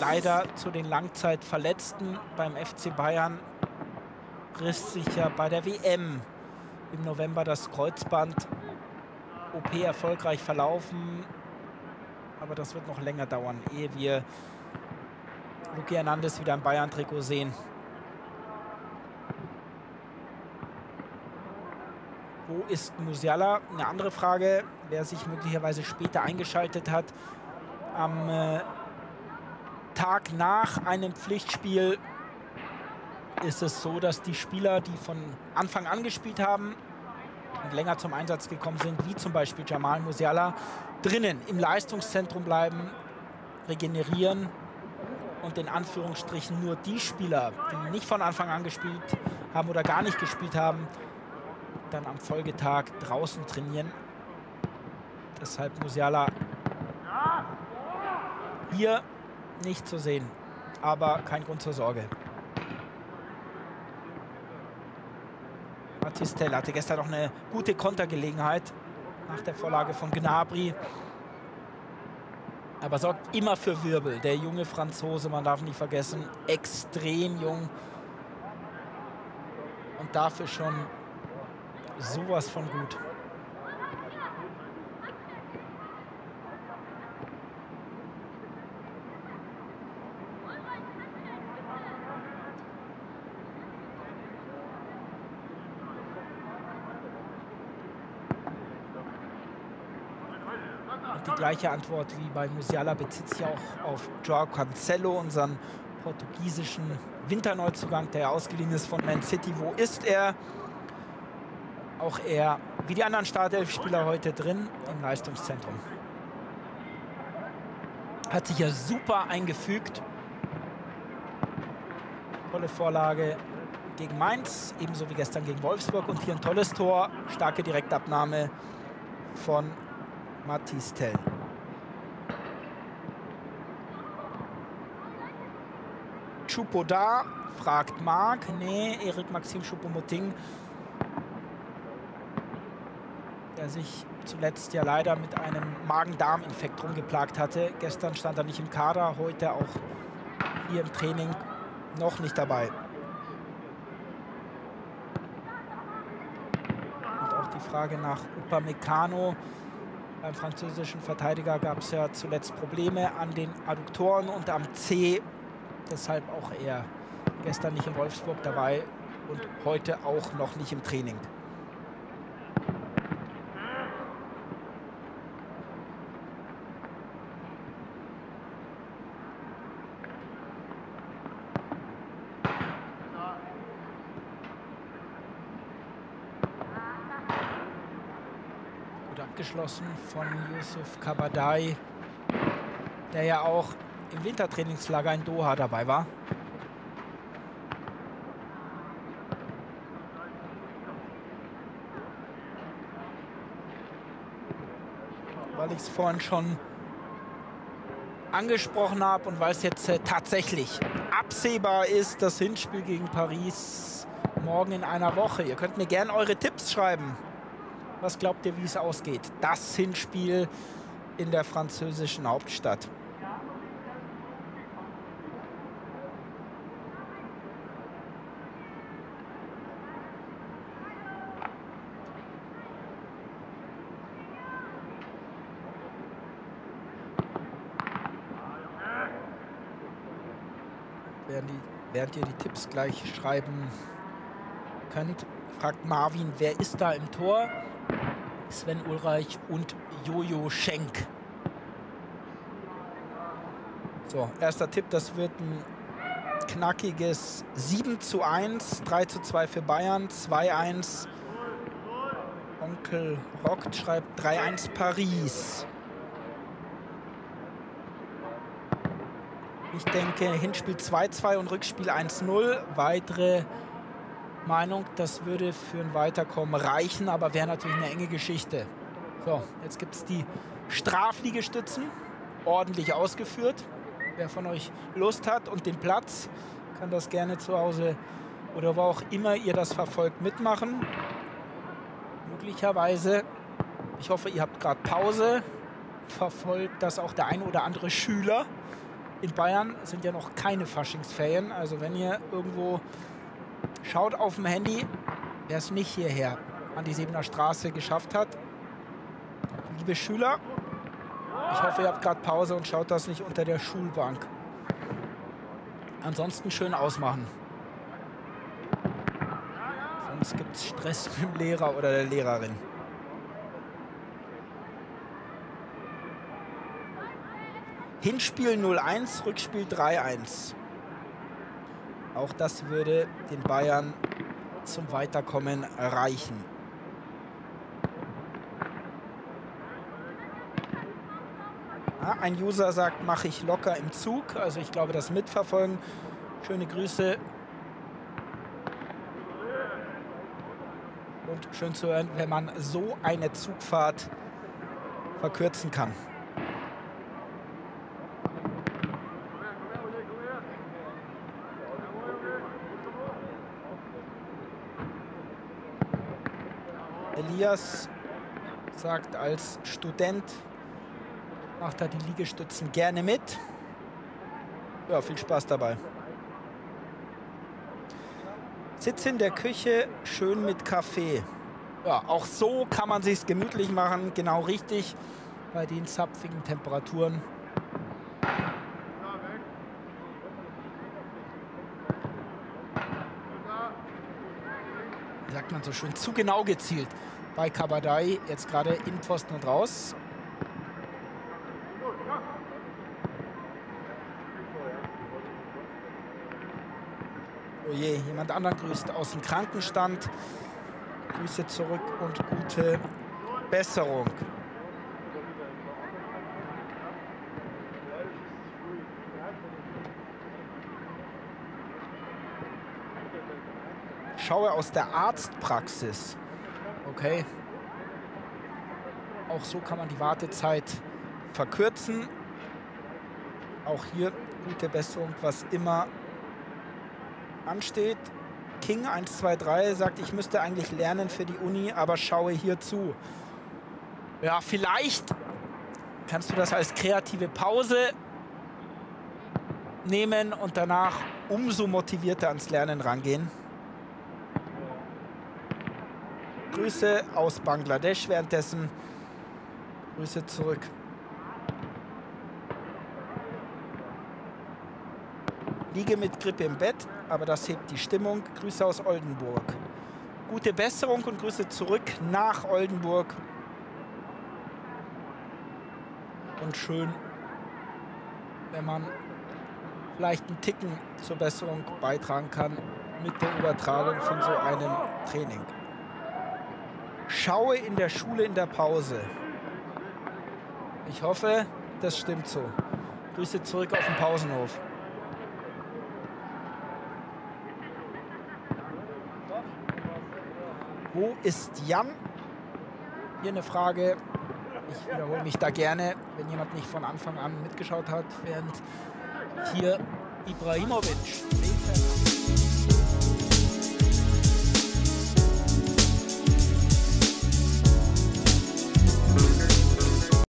leider zu den Langzeitverletzten beim FC Bayern. Riss sich ja bei der WM im November das Kreuzband. OP erfolgreich verlaufen, aber das wird noch länger dauern, ehe wir Luki Hernandez wieder im Bayern-Trikot sehen. Wo ist Musiala? Eine andere Frage, wer sich möglicherweise später eingeschaltet hat. Am Tag nach einem Pflichtspiel ist es so, dass die Spieler, die von Anfang an gespielt haben und länger zum Einsatz gekommen sind, wie zum Beispiel Jamal Musiala, drinnen im Leistungszentrum bleiben, regenerieren und in Anführungsstrichen nur die Spieler, die nicht von Anfang an gespielt haben oder gar nicht gespielt haben, dann am Folgetag draußen trainieren. Deshalb Musiala hier nicht zu sehen, aber kein Grund zur Sorge. Mathys Tel hatte gestern noch eine gute Kontergelegenheit nach der Vorlage von Gnabry. Aber sorgt immer für Wirbel. Der junge Franzose, man darf nicht vergessen, extrem jung. Und dafür schon sowas von gut. Und die gleiche Antwort wie bei Musiala bezieht sich auch auf João Cancelo, unseren portugiesischen Winterneuzugang, der ausgeliehen ist von Man City. Wo ist er? Auch er, wie die anderen Startelf-Spieler, heute drin im Leistungszentrum. Hat sich ja super eingefügt. Tolle Vorlage gegen Mainz, ebenso wie gestern gegen Wolfsburg. Und hier ein tolles Tor, starke Direktabnahme von Mathys Tel. Choupo da, fragt Marc. Nee, Eric Maxim Choupo-Moting, der sich zuletzt ja leider mit einem Magen-Darm-Infekt rumgeplagt hatte. Gestern stand er nicht im Kader, heute auch hier im Training noch nicht dabei. Und auch die Frage nach Upamecano. Beim französischen Verteidiger gab es ja zuletzt Probleme an den Adduktoren und am C. Deshalb auch er gestern nicht in Wolfsburg dabei und heute auch noch nicht im Training. Abgeschlossen von Youssouf Kabadai, der ja auch im Wintertrainingslager in Doha dabei war. Weil ich es vorhin schon angesprochen habe und weil es jetzt tatsächlich absehbar ist, das Hinspiel gegen Paris morgen in einer Woche. Ihr könnt mir gerne eure Tipps schreiben. Was glaubt ihr, wie es ausgeht? Das Hinspiel in der französischen Hauptstadt. Während ihr die Tipps gleich schreiben könnt, fragt Marvin, wer ist da im Tor? Sven Ulreich und Jojo Schenk. So, erster Tipp, das wird ein knackiges 7:1, 3:2 für Bayern, 2:1. Onkel Rockt schreibt 3:1 Paris. Ich denke, Hinspiel 2:2 und Rückspiel 1:0. Weitere Meinung, das würde für ein Weiterkommen reichen, aber wäre natürlich eine enge Geschichte. So, jetzt gibt es die Strafliegestützen, ordentlich ausgeführt. Wer von euch Lust hat und den Platz, kann das gerne zu Hause oder wo auch immer ihr das verfolgt mitmachen. Möglicherweise, ich hoffe, ihr habt gerade Pause, verfolgt das auch der ein oder andere Schüler in Bayern sind ja noch keine Faschingsferien. Also wenn ihr irgendwo schaut auf dem Handy, wer es nicht hierher an die Sebener Straße geschafft hat. Liebe Schüler, ich hoffe, ihr habt gerade Pause und schaut das nicht unter der Schulbank. Ansonsten schön ausmachen. Sonst gibt es Stress mit dem Lehrer oder der Lehrerin. Hinspiel 0-1, Rückspiel 3-1. Auch das würde den Bayern zum Weiterkommen reichen. Ja, ein User sagt, mache ich locker im Zug. Also ich glaube, das Mitverfolgen. Schöne Grüße. Und schön zu hören, wenn man so eine Zugfahrt verkürzen kann. Elias sagt, als Student macht er die Liegestützen gerne mit. Ja, viel Spaß dabei. Sitz in der Küche, schön mit Kaffee. Ja, auch so kann man sich's gemütlich machen, genau richtig bei den zapfigen Temperaturen. Wie sagt man so schön, zu genau gezielt bei Kabadai, jetzt gerade in Pfosten und raus. Oh je, jemand anderen grüßt aus dem Krankenstand. Grüße zurück und gute Besserung. Schaue aus der Arztpraxis. Okay. Auch so kann man die Wartezeit verkürzen. Auch hier gute Besserung, was immer ansteht. King 123 sagt, ich müsste eigentlich lernen für die Uni, aber schaue hier zu. Ja, vielleicht kannst du das als kreative Pause nehmen und danach umso motivierter ans Lernen rangehen. Grüße aus Bangladesch währenddessen. Grüße zurück. Liege mit Grippe im Bett, aber das hebt die Stimmung. Grüße aus Oldenburg. Gute Besserung und Grüße zurück nach Oldenburg. Und schön, wenn man vielleicht einen Ticken zur Besserung beitragen kann mit der Übertragung von so einem Training. Schaue in der Schule in der Pause. Ich hoffe, das stimmt so. Grüße zurück auf den Pausenhof. Wo ist Jan? Hier eine Frage. Ich wiederhole mich da gerne, wenn jemand nicht von Anfang an mitgeschaut hat, während hier Ibrahimovic.